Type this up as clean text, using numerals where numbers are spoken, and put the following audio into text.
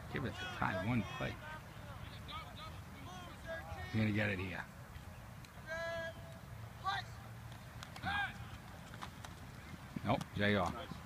Give it to Ty, one play. He's going to get it here. No. Nope, JR.